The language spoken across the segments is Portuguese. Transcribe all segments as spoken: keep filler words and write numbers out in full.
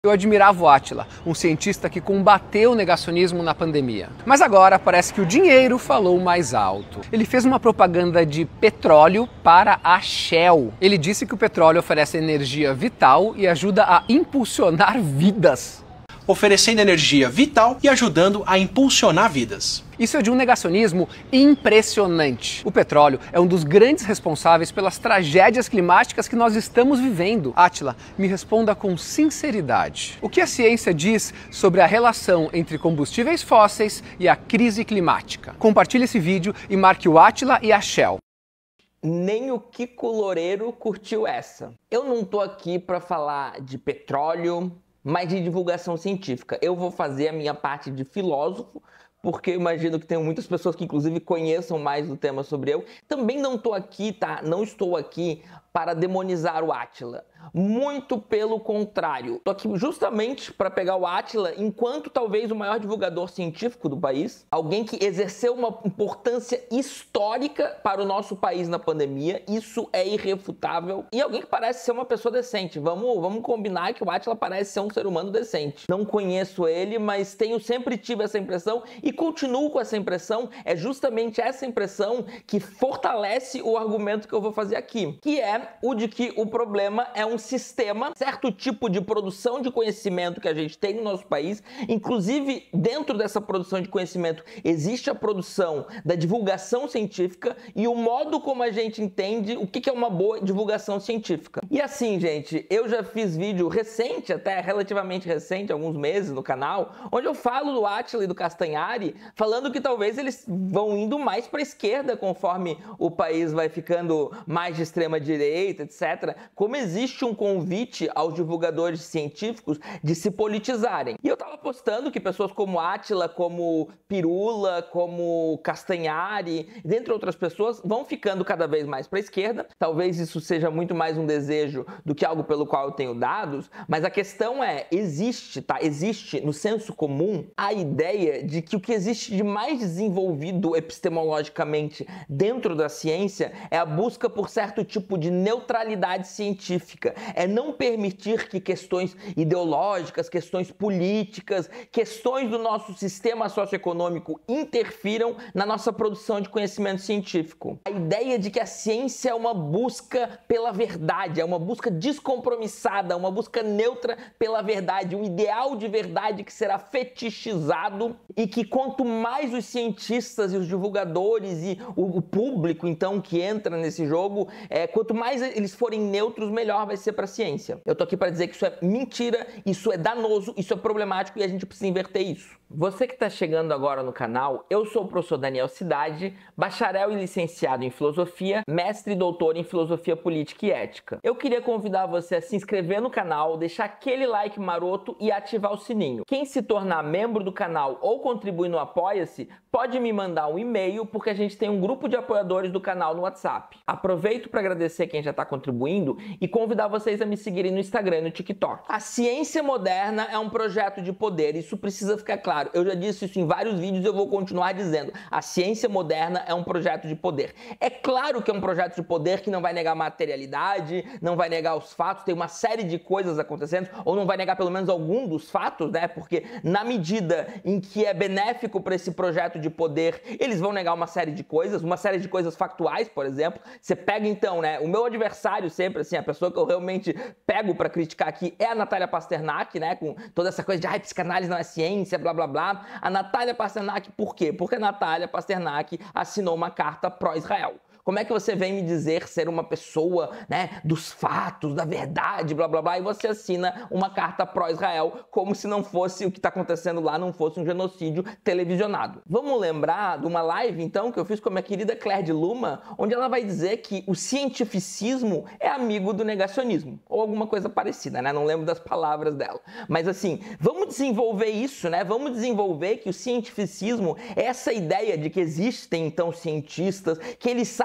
Eu admirava o Átila, um cientista que combateu o negacionismo na pandemia. Mas agora parece que o dinheiro falou mais alto. Ele fez uma propaganda de petróleo para a Shell. Ele disse que o petróleo oferece energia vital e ajuda a impulsionar vidas. Oferecendo energia vital e ajudando a impulsionar vidas. Isso é de um negacionismo impressionante. O petróleo é um dos grandes responsáveis pelas tragédias climáticas que nós estamos vivendo. Átila, me responda com sinceridade. O que a ciência diz sobre a relação entre combustíveis fósseis e a crise climática? Compartilhe esse vídeo e marque o Átila e a Shell. Nem o Kiko Loureiro curtiu essa. Eu não tô aqui para falar de petróleo, mas de divulgação científica. Eu vou fazer a minha parte de filósofo, porque eu imagino que tem muitas pessoas que inclusive conheçam mais do tema sobre eu. Também não estou aqui, tá? Não estou aqui para demonizar o Átila. Muito pelo contrário. Estou aqui justamente para pegar o Átila enquanto talvez o maior divulgador científico do país, alguém que exerceu uma importância histórica para o nosso país na pandemia, isso é irrefutável, e alguém que parece ser uma pessoa decente. Vamos, vamos combinar que o Átila parece ser um ser humano decente. Não conheço ele, mas tenho sempre tive essa impressão e continuo com essa impressão. É justamente essa impressão que fortalece o argumento que eu vou fazer aqui, que é o de que o problema é um sistema, certo tipo de produção de conhecimento que a gente tem no nosso país. Inclusive, dentro dessa produção de conhecimento, existe a produção da divulgação científica e o modo como a gente entende o que é uma boa divulgação científica. E assim, gente, eu já fiz vídeo recente, até relativamente recente, alguns meses no canal, onde eu falo do Átila e do Castanhari, falando que talvez eles vão indo mais para a esquerda conforme o país vai ficando mais de extrema direita, etcétera. Como existe um convite aos divulgadores científicos de se politizarem. E eu tava postando que pessoas como Átila, como Pirula, como Castanhari, dentre outras pessoas, vão ficando cada vez mais para a esquerda. Talvez isso seja muito mais um desejo do que algo pelo qual eu tenho dados, mas a questão é, existe, tá? Existe no senso comum a ideia de que o que existe de mais desenvolvido epistemologicamente dentro da ciência é a busca por certo tipo de neutralidade científica. É não permitir que questões ideológicas, questões políticas, questões do nosso sistema socioeconômico interfiram na nossa produção de conhecimento científico. A ideia de que a ciência é uma busca pela verdade, é uma busca descompromissada, uma busca neutra pela verdade, um ideal de verdade que será fetichizado e que quanto mais os cientistas e os divulgadores e o, o público, então, que entra nesse jogo, é, quanto mais eles forem neutros, melhor vai ser para a ciência. Eu tô aqui para dizer que isso é mentira, isso é danoso, isso é problemático e a gente precisa inverter isso. Você que está chegando agora no canal, eu sou o professor Daniel Cidade, bacharel e licenciado em filosofia, mestre e doutor em filosofia política e ética. Eu queria convidar você a se inscrever no canal, deixar aquele like maroto e ativar o sininho. Quem se tornar membro do canal ou contribuir no Apoia-se, pode me mandar um e-mail, porque a gente tem um grupo de apoiadores do canal no WhatsApp. Aproveito para agradecer quem já está contribuindo e convidar vocês a me seguirem no Instagram e no TikTok. A ciência moderna é um projeto de poder, isso precisa ficar claro. Eu já disse isso em vários vídeos e eu vou continuar dizendo. A ciência moderna é um projeto de poder. É claro que é um projeto de poder que não vai negar materialidade, não vai negar os fatos, tem uma série de coisas acontecendo, ou não vai negar pelo menos algum dos fatos, né? Porque na medida em que é benéfico para esse projeto de poder, eles vão negar uma série de coisas, uma série de coisas factuais, por exemplo. Você pega então, né? O meu adversário sempre, assim, a pessoa que eu realmente pego para criticar aqui é a Natália Pasternak, né? Com toda essa coisa de, ai, psicanálise não é ciência, blá, blá, blá. A Natália Pasternak, por quê? Porque a Natália Pasternak assinou uma carta pró-Israel. Como é que você vem me dizer ser uma pessoa, né, dos fatos, da verdade, blá, blá, blá, e você assina uma carta pró-Israel como se não fosse o que está acontecendo lá, não fosse um genocídio televisionado. Vamos lembrar de uma live, então, que eu fiz com a minha querida Claire de Luma, onde ela vai dizer que o cientificismo é amigo do negacionismo, ou alguma coisa parecida, né? Não lembro das palavras dela. Mas assim, vamos desenvolver isso, né? Vamos desenvolver que o cientificismo é essa ideia de que existem, então, cientistas, que eles sabem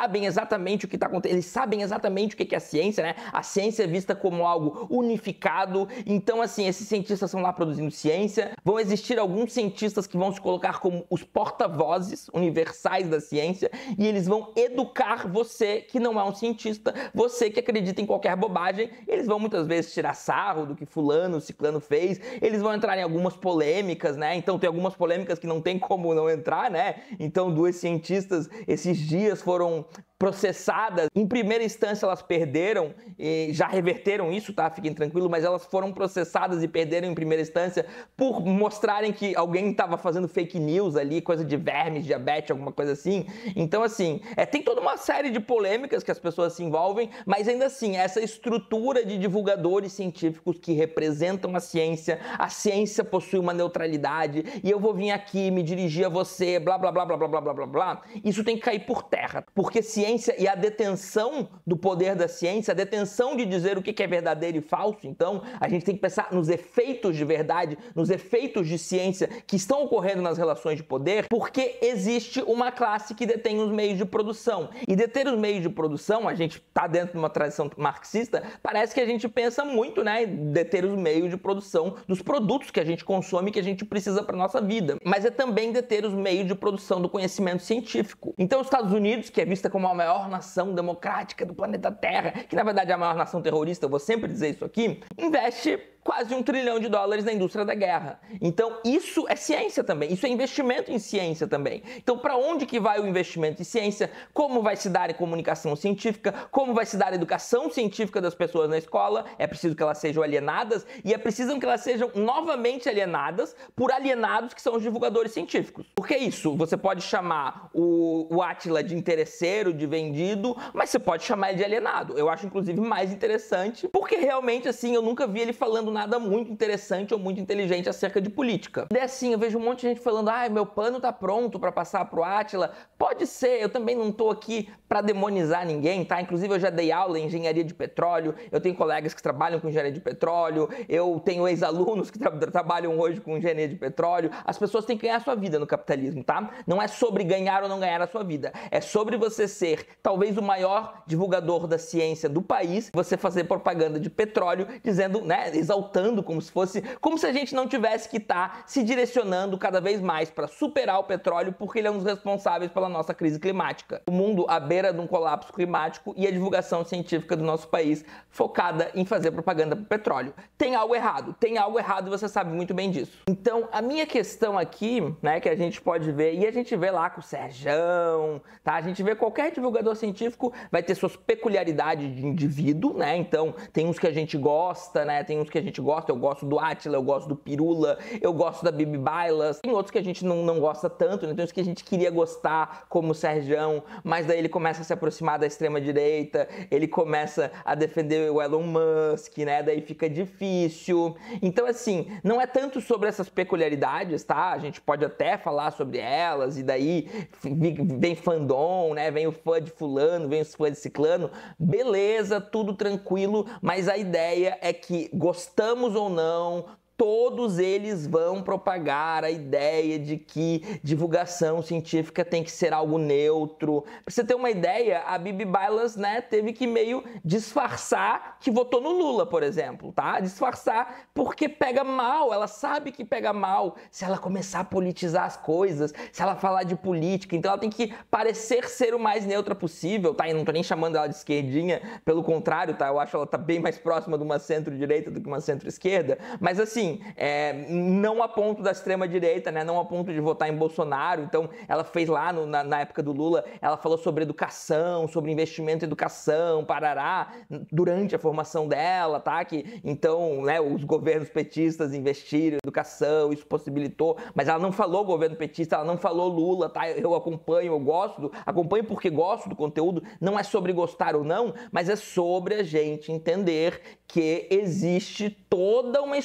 sabem exatamente o que está acontecendo, eles sabem exatamente o que é a ciência, né? A ciência é vista como algo unificado, então assim, esses cientistas estão lá produzindo ciência, vão existir alguns cientistas que vão se colocar como os porta-vozes universais da ciência, e eles vão educar você que não é um cientista, você que acredita em qualquer bobagem, eles vão muitas vezes tirar sarro do que fulano, ciclano fez, eles vão entrar em algumas polêmicas, né? Então tem algumas polêmicas que não tem como não entrar, né? Então duas cientistas esses dias foram processadas. Em primeira instância elas perderam, e já reverteram isso, tá? Fiquem tranquilos, mas elas foram processadas e perderam em primeira instância por mostrarem que alguém estava fazendo fake news ali, coisa de vermes, diabetes, alguma coisa assim. Então, assim, é, tem toda uma série de polêmicas que as pessoas se envolvem, mas ainda assim, essa estrutura de divulgadores científicos que representam a ciência, a ciência possui uma neutralidade, e eu vou vir aqui me dirigir a você, blá, blá, blá, blá, blá, blá, blá, blá, blá, isso tem que cair por terra, porque ciência e a detenção do poder da ciência, a detenção de dizer o que é verdadeiro e falso, então a gente tem que pensar nos efeitos de verdade, nos efeitos de ciência que estão ocorrendo nas relações de poder, porque existe uma classe que detém os meios de produção. E deter os meios de produção, a gente está dentro de uma tradição marxista, parece que a gente pensa muito, né, em deter os meios de produção dos produtos que a gente consome, que a gente precisa para nossa vida. Mas é também deter os meios de produção do conhecimento científico. Então os Estados Unidos, que é vista como a maior nação democrática do planeta Terra, que na verdade é a maior nação terrorista, eu vou sempre dizer isso aqui, investe quase um trilhão de dólares na indústria da guerra. Então isso é ciência também, isso é investimento em ciência também. Então para onde que vai o investimento em ciência? Como vai se dar em comunicação científica? Como vai se dar a educação científica das pessoas na escola? É preciso que elas sejam alienadas, e é preciso que elas sejam novamente alienadas por alienados que são os divulgadores científicos. Porque é isso, você pode chamar o, o Átila de interesseiro, de vendido, mas você pode chamar ele de alienado. Eu acho inclusive mais interessante, porque realmente assim, eu nunca vi ele falando nada muito interessante ou muito inteligente acerca de política. E assim, eu vejo um monte de gente falando, ah, meu pano tá pronto pra passar pro Átila. Pode ser, eu também não tô aqui pra demonizar ninguém, tá? Inclusive eu já dei aula em engenharia de petróleo, eu tenho colegas que trabalham com engenharia de petróleo, eu tenho ex-alunos que tra trabalham hoje com engenharia de petróleo. As pessoas têm que ganhar a sua vida no capitalismo, tá? Não é sobre ganhar ou não ganhar a sua vida, é sobre você ser talvez o maior divulgador da ciência do país, você fazer propaganda de petróleo, dizendo, né, exaltando como se fosse, como se a gente não tivesse que estar se direcionando cada vez mais para superar o petróleo, porque ele é um dos responsáveis pela nossa crise climática. O mundo à beira de um colapso climático, e a divulgação científica do nosso país focada em fazer propaganda para o petróleo. Tem algo errado, tem algo errado e você sabe muito bem disso. Então, a minha questão aqui, né, que a gente pode ver, e a gente vê lá com o Serjão, tá? A gente vê qualquer divulgador científico vai ter suas peculiaridades de indivíduo, né? Então, tem uns que a gente gosta, né? Tem uns que a gente gosta, eu gosto do Átila, eu gosto do Pirula, eu gosto da Bibi Bailas, tem outros que a gente não, não gosta tanto, né? Tem uns que a gente queria gostar, como o Serjão, mas daí ele começa a se aproximar da extrema-direita, ele começa a defender o Elon Musk, né? Daí fica difícil. Então, assim, não é tanto sobre essas peculiaridades, tá? A gente pode até falar sobre elas, e daí vem fandom, né? Vem o fã de fulano, vem o fã de ciclano, beleza, tudo tranquilo, mas a ideia é que gostamos ou não, todos eles vão propagar a ideia de que divulgação científica tem que ser algo neutro. Pra você ter uma ideia, a Bibi Bailas, né, teve que meio disfarçar que votou no Lula, por exemplo, tá? Disfarçar porque pega mal, ela sabe que pega mal se ela começar a politizar as coisas, se ela falar de política, então ela tem que parecer ser o mais neutra possível, tá? E não tô nem chamando ela de esquerdinha, pelo contrário, tá? Eu acho ela tá bem mais próxima de uma centro-direita do que uma centro-esquerda, mas assim, É, não a ponto da extrema-direita, né? Não a ponto de votar em Bolsonaro. Então, ela fez lá no, na, na época do Lula, ela falou sobre educação, sobre investimento em educação, parará, durante a formação dela, tá? Que, então, né, os governos petistas investiram em educação, isso possibilitou, mas ela não falou governo petista, ela não falou Lula, tá? Eu acompanho, eu gosto, do, acompanho porque gosto do conteúdo, não é sobre gostar ou não, mas é sobre a gente entender que existe toda uma estrutura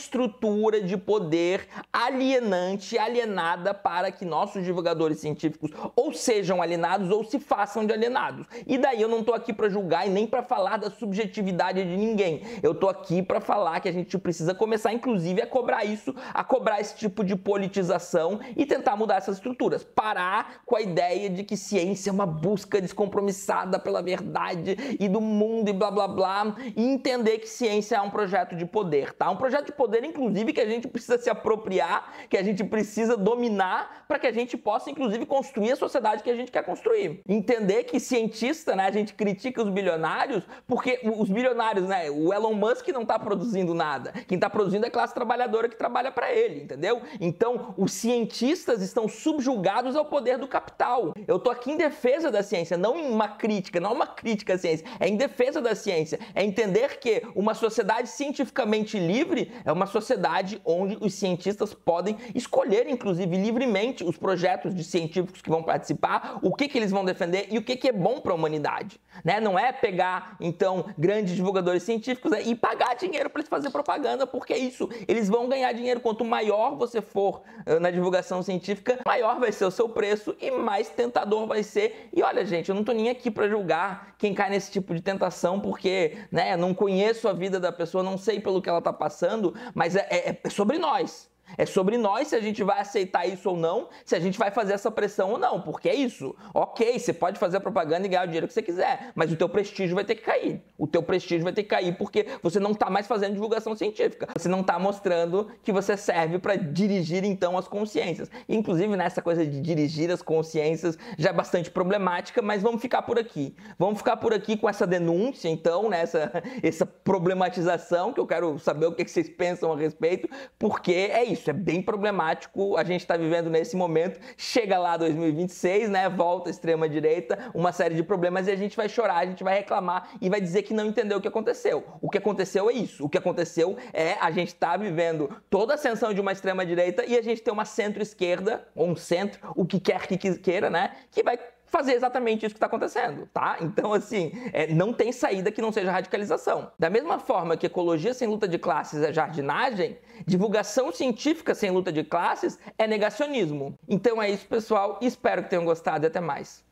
estrutura de poder alienante, alienada para que nossos divulgadores científicos ou sejam alienados ou se façam de alienados. E daí eu não tô aqui para julgar e nem para falar da subjetividade de ninguém. Eu tô aqui para falar que a gente precisa começar, inclusive, a cobrar isso, a cobrar esse tipo de politização e tentar mudar essas estruturas. Parar com a ideia de que ciência é uma busca descompromissada pela verdade e do mundo e blá blá blá, e entender que ciência é um projeto de poder, tá? Um projeto de poder, inclusive, que a gente precisa se apropriar, que a gente precisa dominar para que a gente possa, inclusive, construir a sociedade que a gente quer construir. Entender que cientista, né, a gente critica os bilionários porque os bilionários, né, o Elon Musk não está produzindo nada. Quem está produzindo é a classe trabalhadora que trabalha para ele, entendeu? Então, os cientistas estão subjugados ao poder do capital. Eu tô aqui em defesa da ciência, não em uma crítica, não é uma crítica à ciência, é em defesa da ciência. É entender que uma sociedade cientificamente livre é uma sociedade onde os cientistas podem escolher, inclusive, livremente os projetos de científicos que vão participar, o que que eles vão defender e o que que é bom para a humanidade, né? Não é pegar, então, grandes divulgadores científicos, né, e pagar dinheiro para eles fazer propaganda, porque é isso, eles vão ganhar dinheiro. Quanto maior você for uh, na divulgação científica, maior vai ser o seu preço e mais tentador vai ser. E olha, gente, eu não tô nem aqui para julgar quem cai nesse tipo de tentação, porque, né, não conheço a vida da pessoa, não sei pelo que ela tá passando, mas é, é, é sobre nós. É sobre nós se a gente vai aceitar isso ou não, se a gente vai fazer essa pressão ou não, porque é isso. Ok, você pode fazer a propaganda e ganhar o dinheiro que você quiser, mas o teu prestígio vai ter que cair. O teu prestígio vai ter que cair porque você não está mais fazendo divulgação científica. Você não está mostrando que você serve para dirigir, então, as consciências. E, inclusive, nessa coisa de dirigir as consciências já é bastante problemática, mas vamos ficar por aqui. Vamos ficar por aqui com essa denúncia, então, nessa essa problematização, que eu quero saber o que vocês pensam a respeito, porque é isso. Isso é bem problemático, a gente está vivendo nesse momento, chega lá dois mil e vinte e seis, né, volta a extrema-direita, uma série de problemas e a gente vai chorar, a gente vai reclamar e vai dizer que não entendeu o que aconteceu. O que aconteceu é isso, o que aconteceu é a gente estar tá vivendo toda a ascensão de uma extrema-direita e a gente ter uma centro-esquerda, ou um centro, o que quer que queira, né, que vai fazer exatamente isso que está acontecendo, tá? Então, assim, é, não tem saída que não seja radicalização. Da mesma forma que ecologia sem luta de classes é jardinagem, divulgação científica sem luta de classes é negacionismo. Então é isso, pessoal. Espero que tenham gostado e até mais.